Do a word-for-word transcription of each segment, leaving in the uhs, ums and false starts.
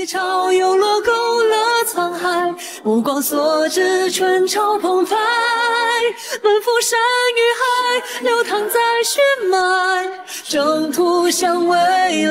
一潮涌落勾勒沧海，目光所至春潮澎湃，奔赴山与海，流淌在血脉，征途向未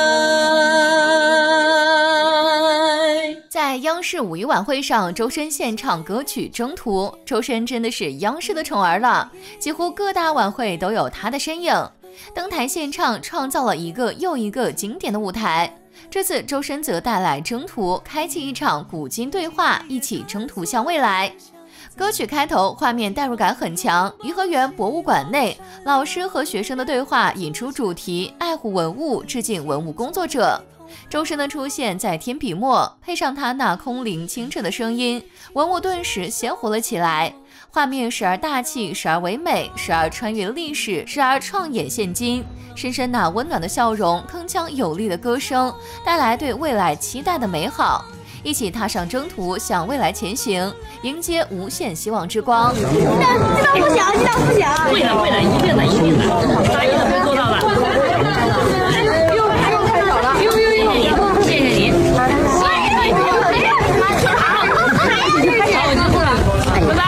来。 在央视五一晚会上，周深献唱歌曲《征途》。周深真的是央视的宠儿了，几乎各大晚会都有他的身影。登台献唱，创造了一个又一个经典的舞台。这次周深则带来《征途》，开启一场古今对话，一起征途向未来。歌曲开头画面代入感很强，颐和园博物馆内老师和学生的对话引出主题爱护文物，致敬文物工作者。周深的出现在添笔墨，配上他那空灵清澈的声音，文物顿时鲜活了起来。画面时而大气，时而唯美，时而穿越历史，时而创演现今。深深那温暖的笑容，铿锵有力的歌声，带来对未来期待的美好。一起踏上征途，向未来前行，迎接无限希望之光。 知道不想，知道不想， 会的，会的，一定的，一定的，答应的会做到的。 又又太少了，又又又， 谢谢你，谢谢你。好，我结束了，拜拜。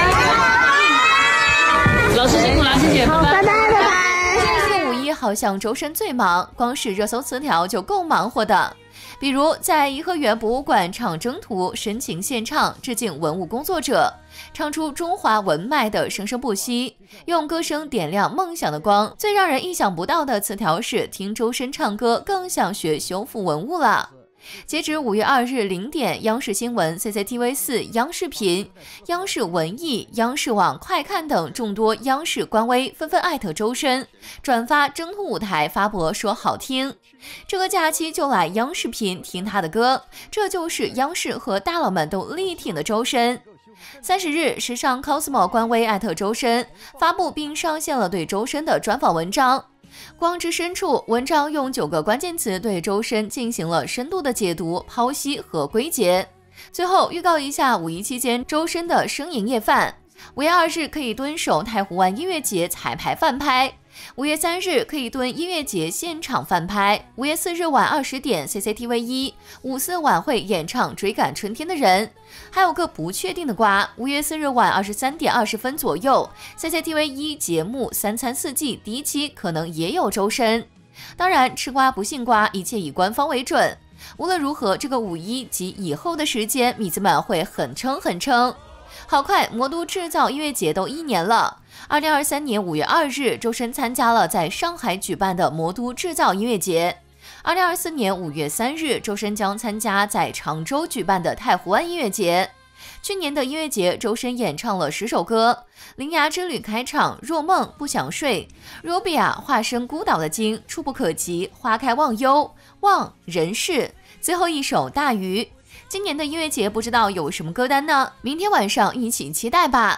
老师辛苦了，谢谢，拜拜。 好像周深最忙，光是热搜词条就够忙活的。比如在颐和园博物馆唱《征途》，深情献唱，致敬文物工作者，唱出中华文脉的生生不息，用歌声点亮梦想的光。最让人意想不到的词条是，听周深唱歌更想学修复文物了。截止五月二日零点，央视新闻、C C T V 四、央视频、央视文艺、央视网、快看等众多央视官微纷纷艾特周深，转发征途舞台发博说好听。这个假期就来央视频听他的歌，这就是央视和大佬们都力挺的周深。三十日，时尚 Cosmo 官微艾特周深，发布并上线了对周深的专访文章。光之深处，文章用九个关键词对周深进行了深度的解读、剖析和归结。最后预告一下五一期间周深的生营业饭：五月二日可以蹲守太湖湾音乐节彩排饭拍，五月三日可以蹲音乐节现场饭拍，五月四日晚二十点 C C T V 一五四晚会演唱追赶春天的人。还有个不确定的瓜，五月四日晚二十三点二十分左右 C C T V 一节目三餐四季第一期可能也有周深。当然吃瓜不信瓜，一切以官方为准。无论如何，这个五一及以后的时间，米子们会很撑很撑。好快，魔都制造音乐节都一年了。二零二三年五月二日，周深参加了在上海举办的魔都制造音乐节。二零二四年五月三日，周深将参加在常州举办的太湖湾音乐节。去年的音乐节，周深演唱了十首歌，《铃芽之旅》开场，《若梦不想睡》， Rubia 化身孤岛的鲸，触不可及，花开忘忧，忘人世，最后一首大鱼。今年的音乐节不知道有什么歌单呢？明天晚上一起期待吧。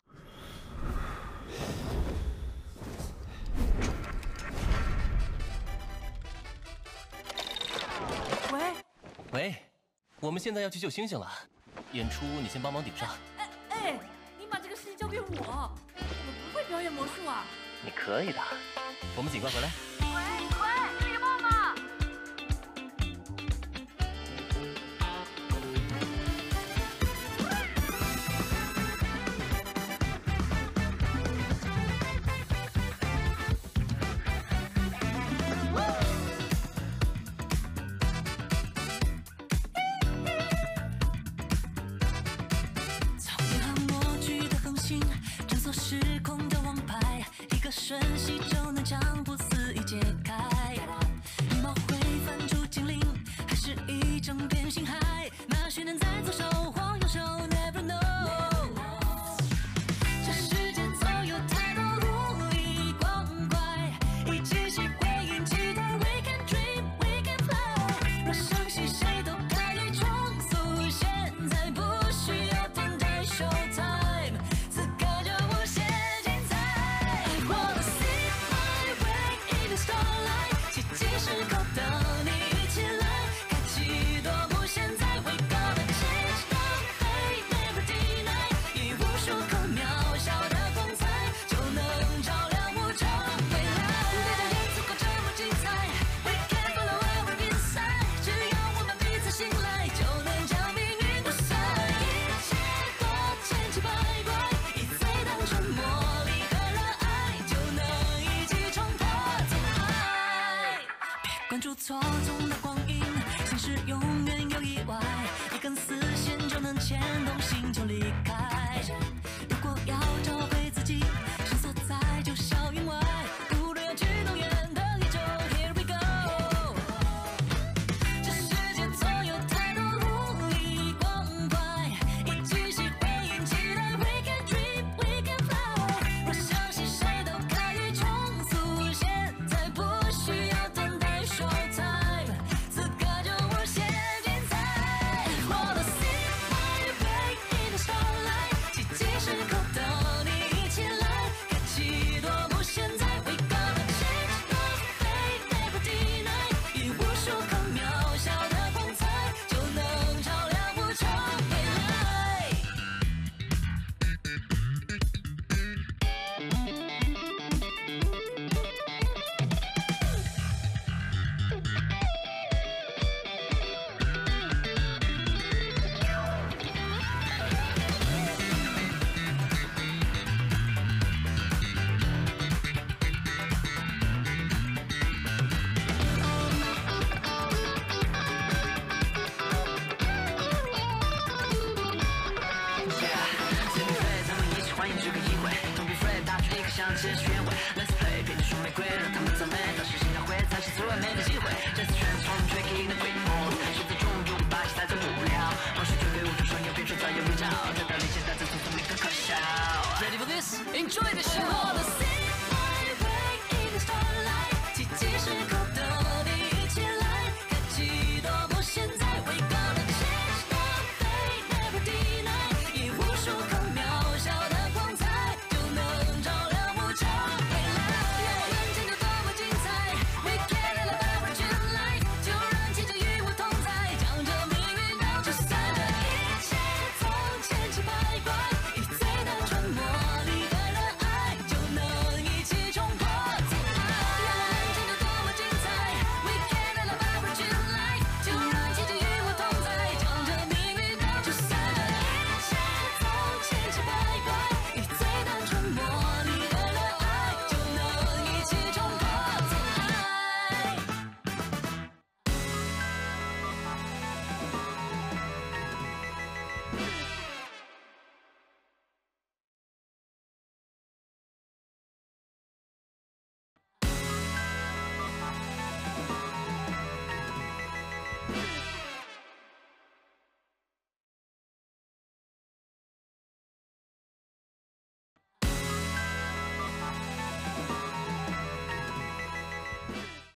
喂喂，我们现在要去救星星了，演出你先帮忙顶上。 哎哎，你把这个事情交给我，我不会表演魔术啊。 你可以的，我们尽快回来。 喂喂，绿帽吗？ 时空的王牌，一个瞬息就能将不思议解开。羽毛会翻出精灵，还是一整片星海？那谁能在左手或右手 ？Never know。这世间总有太多如意光怪，一起起会引期待。We can dream, we can fly。若相信谁都可以重塑，现在不需要等待 showtime。时刻等你一起来，开启多幕，现在 we gonna change。 解决。